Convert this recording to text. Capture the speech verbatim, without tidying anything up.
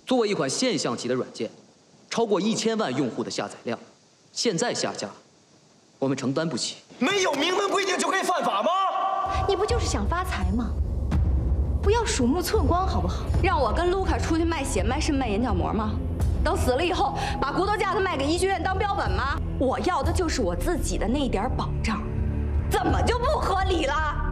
作为一款现象级的软件，超过一千万用户的下载量，现在下架，我们承担不起。 没有明文规定就可以犯法吗？ 你不就是想发财吗？不要鼠目寸光好不好？ 让我跟卢卡出去卖血、卖肾、卖眼角膜吗？等死了以后，把骨头架子卖给医学院当标本吗？我要的就是我自己的那一点保障，怎么就不合理了？